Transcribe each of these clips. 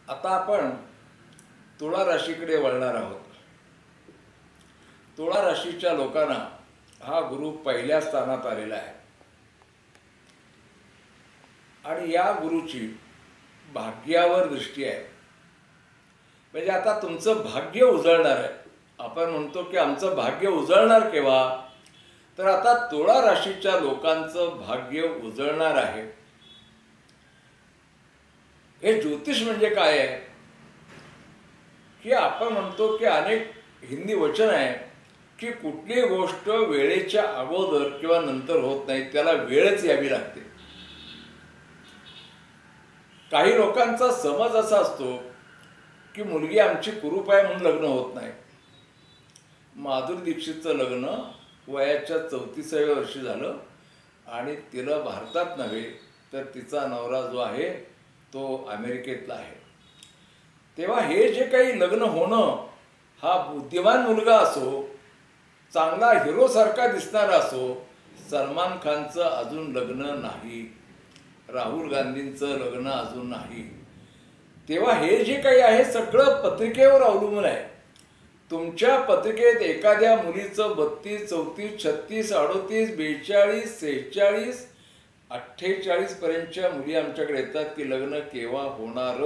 आता आपण तुळा राशीकडे वळणार आहोत. तुळा राशीच्या लोकांना हा गुरु पहिल्या स्थानात आलेला आहे आणि या गुरुची भाग्यावर दृष्टी आहे. म्हणजे आता तुमचं भाग्य उजळणार आहे. आपण म्हणतो की आमचं भाग्य उजळणार केव्हा, तर आता तुळा राशीच्या लोकांचं भाग्य उजळणार आहे. हे ज्योतिष म्हणजे काय आहे की आपण म्हणतो की अनेक हिंदी वचन आहे की कुठली गोष्ट वेळेच्या अगोदर किंवा नंतर होत नाही, त्याला वेळच यावी लागते. काही लोकांचा समज असा असतो की मुलगी आमची कुरूप आहे म्हणून लग्न होत नाही. माधुरी दीक्षितचं लग्न वयाच्या 34व्या वर्षी झालं आणि तिला भारतात नव्हे तर तिचा नवरा जो आहे तो अमेरिकेतला आहे. तेव्हा हे जे काही लग्न होणं, हा बुद्धिमान मुलगा असो, चांगला हिरोसारखा दिसणारा असो, सलमान खानचं अजून लग्न नाही, राहुल गांधींचं लग्न अजून नाही. तेव्हा हे जे काही आहे सगळं पत्रिकेवर अवलंबून आहे. तुमच्या पत्रिकेत एखाद्या मुलीचं 32, 34, 36, 38, 42, 46, 48 पर्यंतच्या मुली आमच्याकडे येतात की लग्न केव्हा होणार.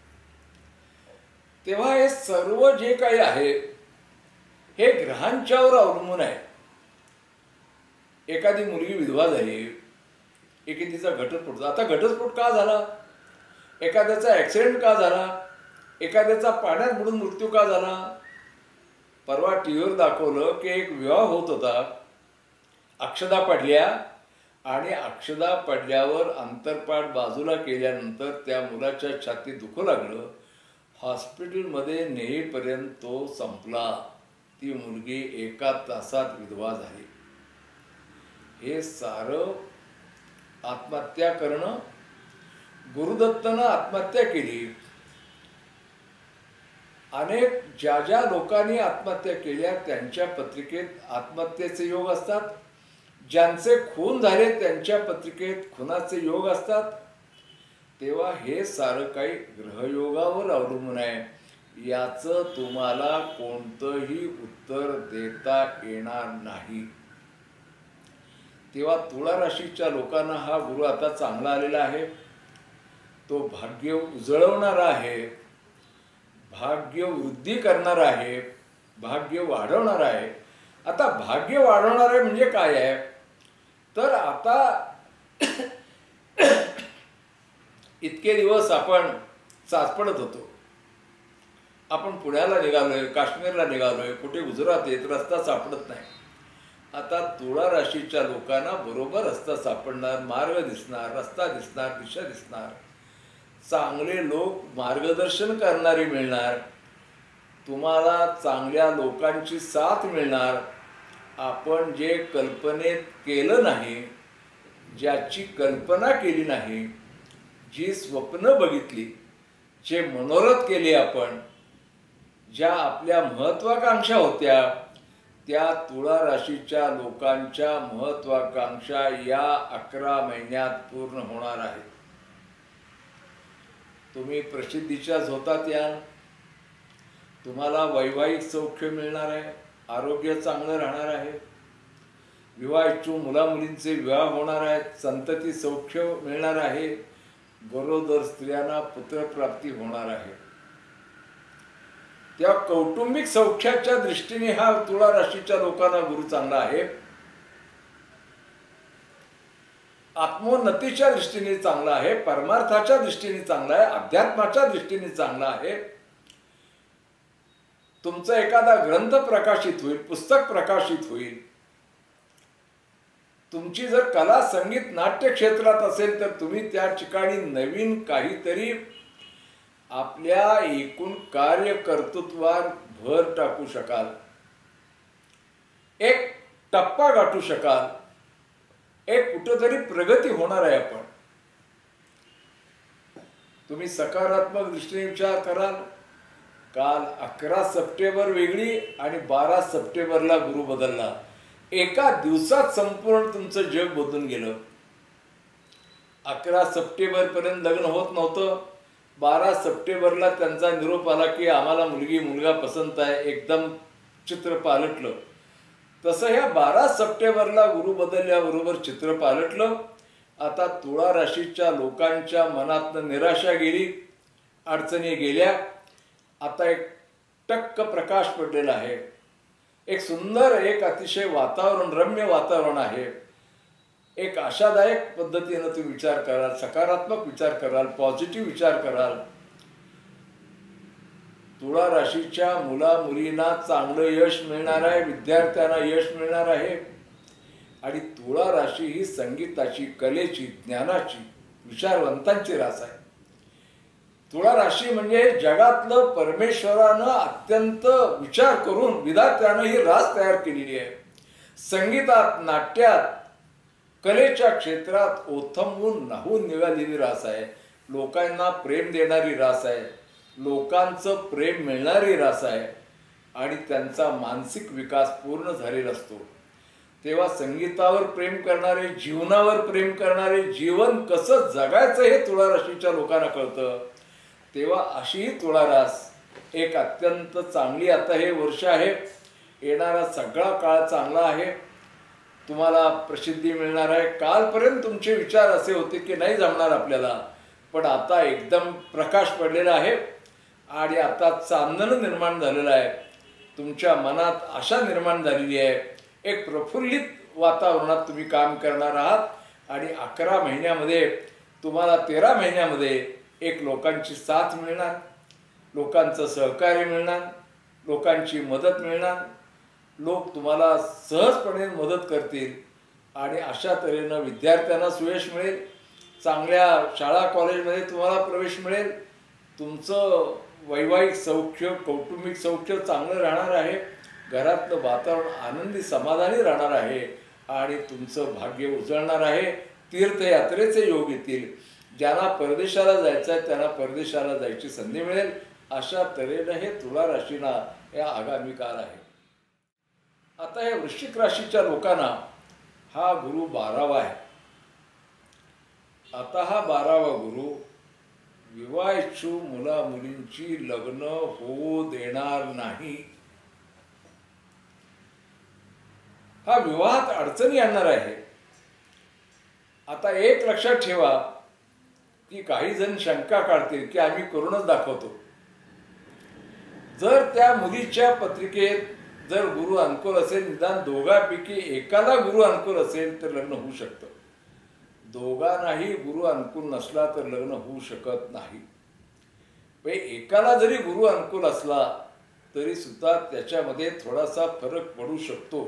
तेव्हा हे सर्व जे काही आहे हे ग्रहांच्यावर अवलंबून आहे. एखादी मुलगी विधवा झाली, एखादीचा घटस्फोट. आता घटस्फोट का झाला, एखाद्याचा ॲक्सिडेंट का झाला, एखाद्याचा पाण्यात बुडून मृत्यू का झाला. परवा टीव्हीवर दाखवलं की एक विवाह होत होता, अक्षदा पडल्या आणि अक्षदा पडल्यावर अंतरपाट बाजूला केल्यानंतर त्या मुलाच्या छातीत दुखू लागलं. हॉस्पिटलमध्ये नेईपर्यंत तो संपला. ती मुलगी 1 तासात विधवा झाली. हे सारं आत्महत्या करणं. गुरुदत्तनं आत्महत्या केली. अनेक ज्या ज्या लोकांनी आत्महत्या केल्या त्यांच्या पत्रिकेत आत्महत्येचे योग असतात. ज्यांचे खून झाले त्यांच्या पत्रिकेत खुनाचे योग असतात. तेव्हा हे सारं काही ग्रहयोगावर अवलंबून आहे. याचं तुम्हाला कोणतंही उत्तर देता येणार नाही. तेव्हा तुळा राशीच्या लोकांना हा गुरु आता चांगला आलेला आहे. तो भाग्य उजळवणारा आहे, भाग्य वृद्धी करणार आहे, भाग्य वाढवणार आहे. आता भाग्य वाढवणार आहे म्हणजे काय आहे, तर आता इतके दिवस आपण चाचपडत होतो. आपण पुण्याला निघालोय, काश्मीरला निघालोय, कुठे गुजरात येत रस्ता सापडत नाही. आता तुळा राशीच्या लोकांना बरोबर रस्ता सापडणार, मार्ग दिसणार, रस्ता दिसणार, दिशा दिसणार. चांगले लोक मार्गदर्शन करणारे मिळणार. तुम्हाला चांगल्या लोकांची साथ मिळणार. आपण जे कल्पनेत केलं नाही, ज्याची कल्पना केली नाही, जी स्वप्न बघितली, जे मनोरथ केले आपण, ज्या आपल्या महत्वाकांक्षा होत्या, त्या तुळा राशीच्या लोकांच्या महत्वाकांक्षा या 11 महिन्यात पूर्ण होणार आहेत. तुम्ही प्रसिद्धीच्या झोतात याल. तुम्हाला वैवाहिक सौख्य मिळणार आहे, आरोग्य चांगलं राहणार आहे. विवाह इच्छुक मुलामुलींचे विवाह होणार आहेत, संतती सौख्य मिळणार आहे. गरोदर स्त्रियांना पुत्रप्राप्ती होणार आहे. त्या कौटुंबिक सौख्याच्या दृष्टीने हा तुळा राशीच्या लोकांना गुरु चांगला आहे. आत्मोन्नतीच्या दृष्टीने चांगला आहे, परमार्थाच्या दृष्टीने चांगला आहे, अध्यात्माच्या दृष्टीने चांगला आहे. तुमचा एखादा ग्रंथ प्रकाशित होईल, पुस्तक प्रकाशित होईल. तुमची जर कला, संगीत, नाट्य क्षेत्रात असेल तर तुम्ही त्या ठिकाणी नवीन काहीतरी आपल्या एकूण कार्यकर्तृत्वावर भर टाकू शकाल, एक टप्पा गाठू शकाल, एक कुठेतरी प्रगती होणार आहे. आपण तुम्ही सकारात्मक दृष्टीने विचार कराल. काल 11 सप्टेंबर वेगळी आणि 12 सप्टेंबरला गुरु बदलला. एका दिवसात संपूर्ण तुमचं जग बदलून गेलं. 11 सप्टेंबर पर्यंत लग्न होत नव्हतं, 12 सप्टेंबरला त्यांचा निरोप आला की आम्हाला मुलगी मुलगा पसंत आहे, एकदम चित्र पालटलं. तसं ह्या 12 सप्टेंबरला गुरु बदलल्याबरोबर चित्र पालटलं. आता तुळा राशीच्या लोकांच्या मनातनं निराशा गेली, अडचणी गेल्या. आता एक टक्क प्रकाश पडलेला आहे. एक सुंदर, एक अतिशय वातावरण, रम्य वातावरण आहे. एक आशादायक पद्धतीनं तुम्ही विचार कराल, सकारात्मक विचार कराल, पॉझिटिव्ह विचार कराल. तुळा राशीच्या मुला मुलींना चांगलं यश मिळणार आहे, विद्यार्थ्यांना यश मिळणार आहे. आणि तुळा राशी ही संगीताची, कलेची, ज्ञानाची, विचारवंतांची रास आहे. तुळा राशी म्हणजे जगातलं परमेश्वरानं अत्यंत विचार करून विधात्यानं ही रास तयार केलेली आहे. संगीतात, नाट्यात, कलेच्या क्षेत्रात ओथंबून न्हावून निघालेली रास आहे. लोकांना प्रेम देणारी रास आहे, लोकांचं प्रेम मिळणारी रास आहे. आणि त्यांचा मानसिक विकास पूर्ण झालेला असतो. तेव्हा संगीतावर प्रेम करणारे, जीवनावर प्रेम करणारे, जीवन कसं जगायचं हे तुळा राशीच्या लोकांना कळतं. तेव्हा अशी ही तुळा रास एक अत्यंत चांगली, आता हे वर्ष आहे, येणारा सगळा काळ चांगला आहे. तुम्हाला प्रसिद्धी मिळणार आहे. कालपर्यंत तुमचे विचार असे होते की नाही जमणार आपल्याला, पण आता एकदम प्रकाश पडलेला आहे आणि आता चांदणं निर्माण झालेलं आहे. तुमच्या मनात आशा निर्माण झालेली आहे. एक प्रफुल्लित वातावरणात तुम्ही काम करणार आहात. आणि 11 महिन्यामध्ये तुम्हाला 13 महिन्यामध्ये एक लोकांची साथ मिळणार, लोकांचं सहकार्य मिळणार, लोकांची मदत मिळणार. लोक तुम्हाला सहजपणे मदत करतील आणि अशा तऱ्हेनं विद्यार्थ्यांना सुयश मिळेल. चांगल्या शाळा कॉलेजमध्ये तुम्हाला प्रवेश मिळेल. तुमचं वैवाहिक सौख्य, कौटुंबिक सौख्य चांगलं राहणार आहे. घरातलं वातावरण आनंदी, समाधानी राहणार आहे आणि तुमचं भाग्य उजळणार आहे. तीर्थयात्रेचे योग येतील. ज्यांना परदेशाला जायचं आहे त्यांना परदेशाला जायची संधी मिळेल. अशा तऱ्हेनं हे तुला राशीला या आगामी काळ आहे. आता हे वृश्चिक राशीच्या लोकांना हा गुरु 12वा आहे. आता हा 12वा गुरु विवाहितू मुला मुलींची लग्न होऊ देणार नाही. हा विवाहात अडचणी आणणार आहे. आता एक लक्षात ठेवा की काही जण शंका काढतील की आम्ही करूनच दाखवतो. जर त्या मुलीच्या पत्रिकेत जर गुरु अनुकूल असेल, निदान दोघांपैकी एकाला गुरु अनुकूल असेल तर लग्न होऊ शकतं. दोघांनाही गुरु अनुकूल नसला तर लग्न होऊ शकत नाही. एकाला जरी गुरु अनुकूल असला तरी सुद्धा त्याच्यामध्ये थोडासा फरक पडू शकतो.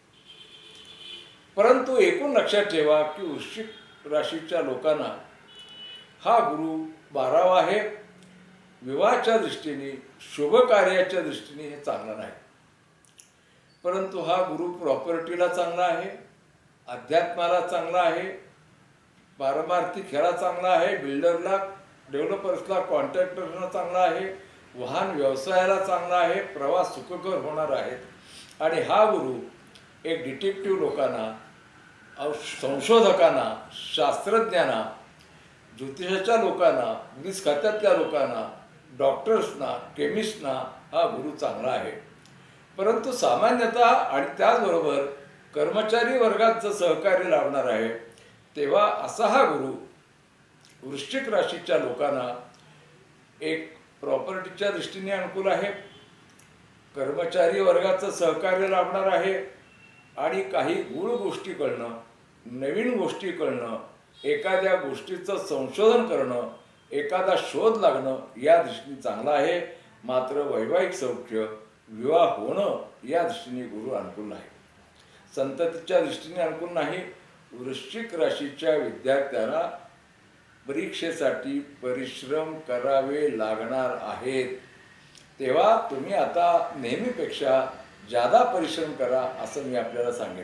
परंतु एकूण लक्षात ठेवा की वृश्चिक राशीच्या लोकांना हा गुरु 12वा आहे. विवाहाच्या दृष्टीने, शुभ कार्याच्या दृष्टीने हे चांगलं नाही. परंतु हा गुरु प्रॉपर्टीला चांगला आहे, अध्यात्माला चांगला आहे, पारमार्थिक ह्याला चांगला आहे, बिल्डरला, डेव्हलपर्सला, कॉन्ट्रॅक्टरला चांगला आहे, वाहन व्यवसायाला चांगला आहे, प्रवास सुखकर होणार आहेत. आणि हा गुरु एक डिटेक्टिव्ह लोकांना, संशोधकांना, शास्त्रज्ञांना, ज्योतिषाच्या लोकांना, पोलीस खात्यातल्या लोकांना, डॉक्टर्सना, केमिस्टना हा गुरु चांगला आहे. परंतु सामान्यतः आणि त्याचबरोबर कर्मचारी वर्गाचं सहकार्य लाभणार आहे. तेव्हा असा हा गुरु वृश्चिक राशीच्या लोकांना एक प्रॉपर्टीच्या दृष्टीने अनुकूल आहे, कर्मचारी वर्गाचं सहकार्य लाभणार आहे आणि काही गूढ गोष्टी कळणं, नवीन गोष्टी कळणं, एखाद्या गोष्टीचं संशोधन करणं, एखादा शोध लागणं या दृष्टीने चांगला आहे. मात्र वैवाहिक सौख्य, विवाह होणं या दृष्टीने गुरु अनुकूल नाही. संततीच्या दृष्टीने अनुकूल नाही. वृश्चिक राशीच्या विद्यार्थ्यांना परीक्षेसाठी परिश्रम करावे लागणार आहेत. तेव्हा तुम्ही आता नेहमीपेक्षा जादा परिश्रम करा असं मी आपल्याला सांगेन.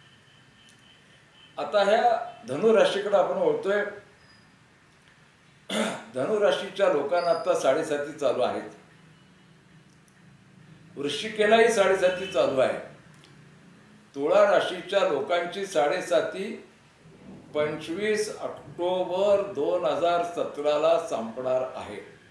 आता ह्या धनुराशीकडे आपण बोलतोय. धनुराशीच्या लोकांना आता 7.5 चालू आहेत. वृश्चिकेलाही 7.5 चालू आहे. तुळा राशीच्या लोकांची 7.5 25 ऑक्टोबर 2017ला संपणार आहे.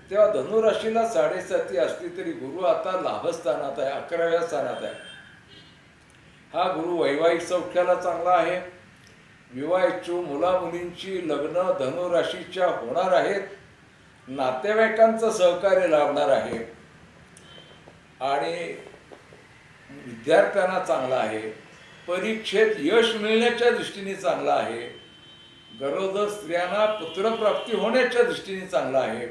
तेव्हा धनुराशीला 7.5 असली तरी गुरु आता लाभस्थानात आहे, 11व्या स्थानात आहे. हा गुरु वैवाहिक सौख्याला चांगला आहे. विवाहित मुलामुलींची लग्न धनुराशीच्या होणार आहेत. नातेवाईकांचं सहकार्य लाभणार आहे आणि विद्यार्थ्यांना चांगला आहे. परीक्षेत यश मिळण्याच्या दृष्टीने चांगला आहे. गरोदर स्त्रियांना पुत्रप्राप्ती होण्याच्या दृष्टीने चांगला आहे.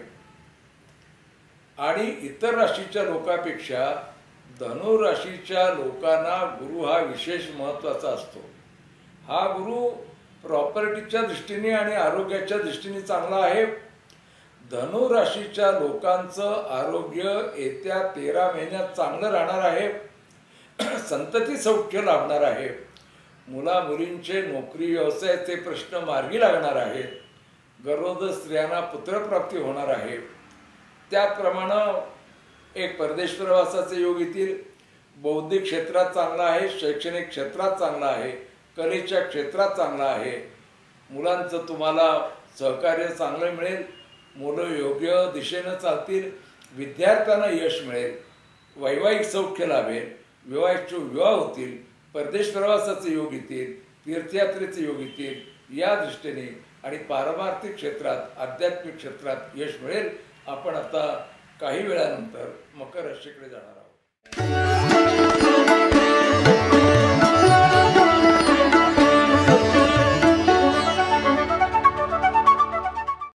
आणि इतर राशीच्या लोकांपेक्षा धनुराशीच्या लोकांना गुरु हा विशेष महत्त्वाचा असतो. हा गुरु प्रॉपर्टीच्या दृष्टीने आणि आरोग्याच्या दृष्टीने चांगला आहे. धनुराशीच्या लोकांचं आरोग्य येत्या 13 महिन्यात चांगलं राहणार आहे. संतती सौख्य लाभणार आहे. मुलामुलींचे नोकरी व्यवसायाचे प्रश्न मार्गी लागणार आहेत. गरोदर स्त्रियांना पुत्रप्राप्ती होणार आहे. त्याचप्रमाणे एक परदेश प्रवासाचे योग येतील. बौद्धिक क्षेत्रात चांगला आहे. शैक्षणिक क्षेत्रात चांगला आहे. कलेच्या क्षेत्रात चांगला आहे. मुलांचं तुम्हाला सहकार्य चांगलं मिळेल. मुलं योग्य दिशेनं चालतील. विद्यार्थ्यांना यश मिळेल. वैवाहिक सौख्य लाभेल. विवाहित विवाह होतील. परदेश प्रवासाचे योग येतील. तीर्थयात्रेचे योग येतील. या दृष्टीने आणि पारमार्थिक क्षेत्रात आध्यात्मिक क्षेत्रात यश मिळेल. आपण आता काही वेळानंतर मकर राशीकडे जाणार आहोत.